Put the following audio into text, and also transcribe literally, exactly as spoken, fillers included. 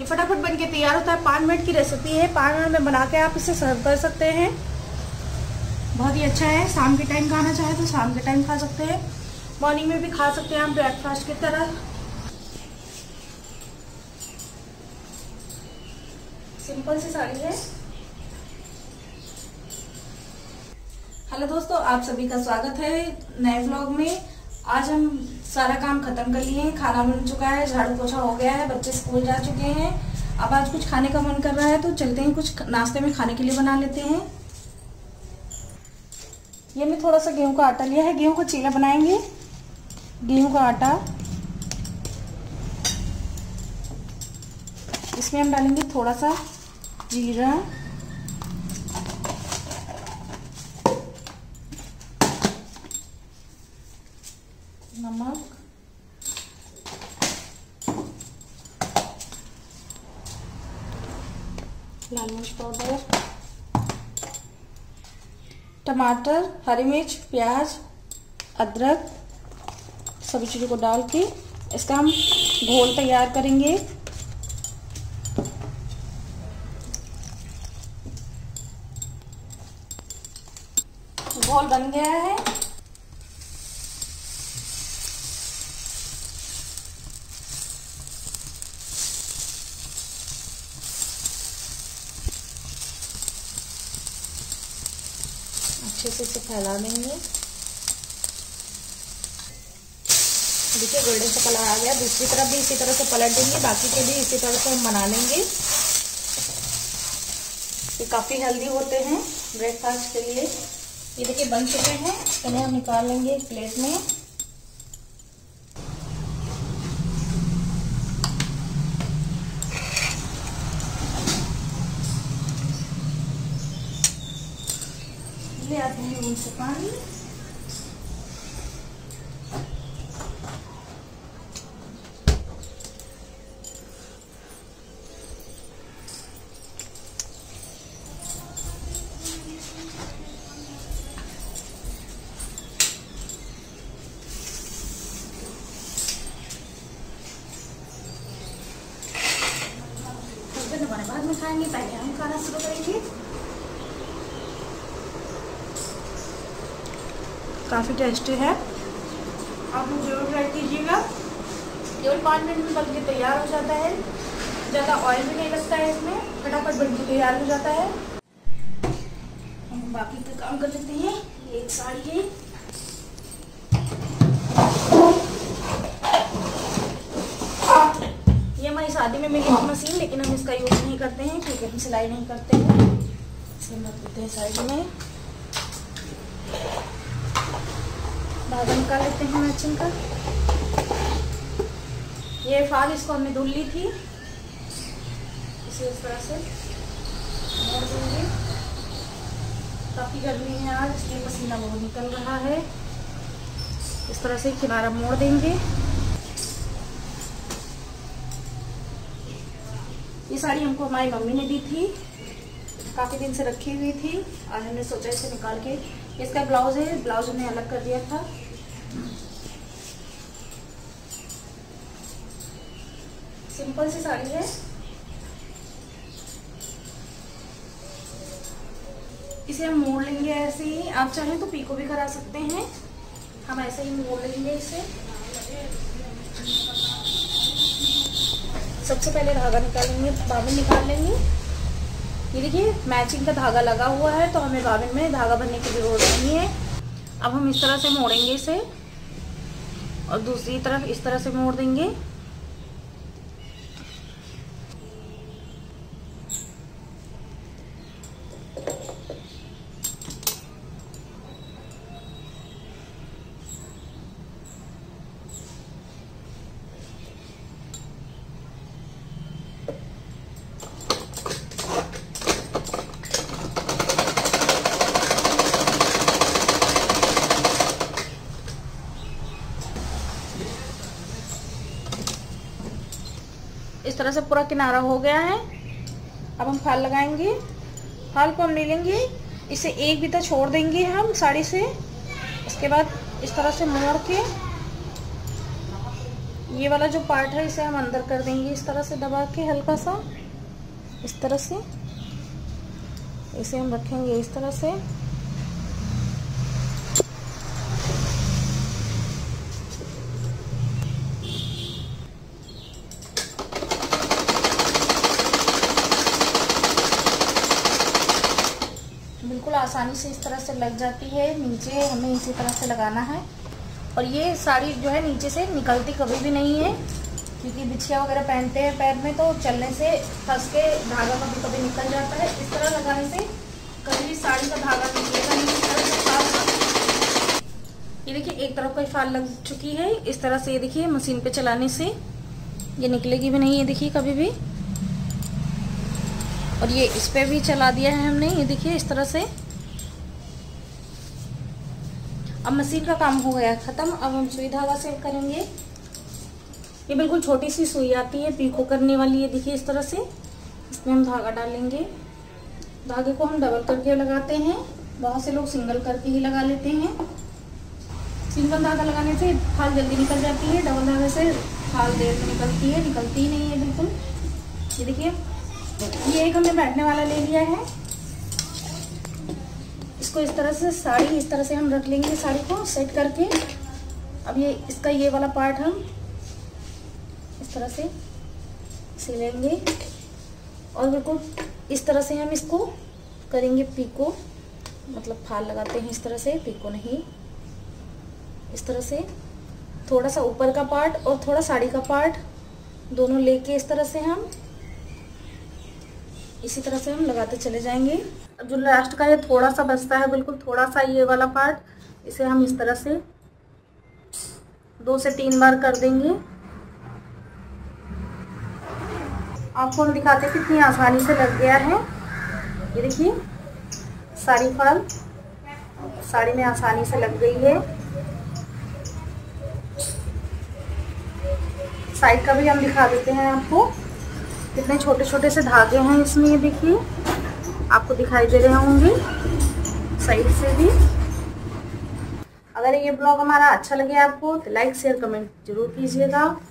ये फटाफट बन के तैयार होता है। पाँच मिनट की रेसिपी है। पाँच मिनट में बना के आप इसे सर्व कर सकते हैं। बहुत ही अच्छा है। शाम के टाइम खाना चाहे तो शाम के टाइम खा सकते हैं, मॉर्निंग में भी खा सकते हैं आप ब्रेकफास्ट की तरह। सिंपल सी साड़ी है। हेलो दोस्तों, आप सभी का स्वागत है नए व्लॉग में। आज हम सारा काम खत्म कर लिए हैं। खाना बन चुका है, झाड़ू पोछा हो गया है, बच्चे स्कूल जा चुके हैं। अब आज कुछ खाने का मन कर रहा है तो चलते हैं, कुछ नाश्ते में खाने के लिए बना लेते हैं। ये मैं थोड़ा सा गेहूं का आटा लिया है, गेहूं का चीला बनाएंगे। गेहूं का आटा, इसमें हम डालेंगे थोड़ा सा जीरा, नमक, लाल मिर्च पाउडर, टमाटर, हरी मिर्च, प्याज, अदरक, सभी चीज़ों को डाल के इसका हम घोल तैयार करेंगे। घोल बन गया है। अच्छे से इसे फैला देंगे। देखिए गोल्डन सा कलर आ गया। दूसरी तरफ भी इसी तरह से पलट देंगे, बाकी के भी इसी तरह से हम बना लेंगे। ये काफ़ी हेल्दी होते हैं ब्रेकफास्ट के लिए। ये देखिए बन चुके हैं, इन्हें हम निकाल लेंगे एक प्लेट में। ले आते हैं उनसे पानी। हमारे बाद में खाएंगे, पहले हम खाना शुरू करेंगे। काफ़ी टेस्टी है, आप लोग जरूर ट्राई कीजिएगा। केवल पाँच मिनट में बन के तैयार हो जाता है। ज़्यादा ऑयल भी नहीं लगता है इसमें, फटाफट बन के तैयार हो जाता है। हम बाकी का काम कर लेते हैं। ये एक साड़ी है, ये हमारी शादी में मिली थी मशीन, लेकिन हम इसका यूज नहीं करते हैं क्योंकि हम सिलाई नहीं करते हैं। इसे रख देते हैं साइड में। धागा निकाल लेते हैं मैचिंग का। ये फाल इसको हमने धुल ली थी, इसे इस तरह से मोड़ देंगे। काफ़ी गर्मी है आज, इसलिए पसीना बहुत निकल रहा है। इस तरह से किनारा मोड़ देंगे। ये साड़ी हमको हमारी मम्मी ने दी थी, काफ़ी दिन से रखी हुई थी। आज हमने सोचा इसे निकाल के, इसका ब्लाउज है, ब्लाउज हमने अलग कर दिया था। सिंपल सी साड़ी है। इसे हम मोड़ लेंगे ऐसे ही। आप चाहें तो पीको भी करा सकते हैं, हम ऐसे ही मोड़ लेंगे इसे। सबसे पहले धागा निकालेंगे, बाबिन निकाल लेंगे। ये देखिए मैचिंग का धागा लगा हुआ है, तो हमें बाबिन में धागा भरने की जरूरत नहीं है। अब हम इस तरह से मोड़ेंगे इसे और दूसरी तरफ इस तरह से मोड़ देंगे। इस तरह से पूरा किनारा हो गया है। अब हम फाल लगाएंगे। फाल को हम ले लेंगे, इसे एक बिता छोड़ देंगे हम साड़ी से। इसके बाद इस तरह से मोड़ के ये वाला जो पार्ट है इसे हम अंदर कर देंगे इस तरह से दबा के, हल्का सा इस तरह से इसे हम रखेंगे इस तरह से। बिल्कुल आसानी से इस तरह से लग जाती है। नीचे हमें इसी तरह से लगाना है और ये साड़ी जो है नीचे से निकलती कभी भी नहीं है, क्योंकि बिछिया वगैरह पहनते हैं पैर में तो चलने से फंस के धागा कभी कभी निकल जाता है। इस तरह लगाने से कभी भी साड़ी का धागा निकलेगा नहीं। इस तरह से फाल, ये देखिए एक तरफ का फाल लग चुकी है। इस तरह से ये देखिए मशीन पे चलाने से ये निकलेगी भी नहीं, ये देखिए कभी भी। और ये इस पे भी चला दिया है हमने, ये देखिए इस तरह से। अब मशीन का काम हो गया खत्म। अब हम सुई धागा से करेंगे। ये बिल्कुल छोटी सी सुई आती है पीको करने वाली, ये देखिए इस तरह से। इसमें हम धागा डालेंगे। धागे को हम डबल करके लगाते हैं, बहुत से लोग सिंगल करके ही लगा लेते हैं। सिंगल धागा लगाने से फाल जल्दी निकल जाती है, डबल धागे से फाल देर में निकलती है, निकलती ही नहीं है बिल्कुल। ये देखिए ये एक हमने बैठने वाला ले लिया है। इसको इस तरह से साड़ी इस तरह से हम रख लेंगे, साड़ी को सेट करके। अब ये इसका ये वाला पार्ट हम इस तरह से सिलेंगे और बिल्कुल इस तरह से हम इसको करेंगे पीको, मतलब फाल लगाते हैं इस तरह से, पीको नहीं। इस तरह से थोड़ा सा ऊपर का पार्ट और थोड़ा साड़ी का पार्ट दोनों लेके इस तरह से हम इसी तरह से हम लगाते चले जाएंगे। अब जो लास्ट का ये थोड़ा सा बचता है, बिल्कुल थोड़ा सा ये वाला पार्ट, इसे हम इस तरह से दो से तीन बार कर देंगे। आपको हम दिखाते हैं कितनी आसानी से लग गया है। ये देखिए साड़ी फाल साड़ी में आसानी से लग गई है। साइड का भी हम दिखा देते हैं आपको, कितने छोटे छोटे से धागे हैं इसमें, ये देखिए आपको दिखाई दे रहे होंगे साइड से भी। अगर ये ब्लॉग हमारा अच्छा लगे आपको तो लाइक शेयर कमेंट जरूर कीजिएगा।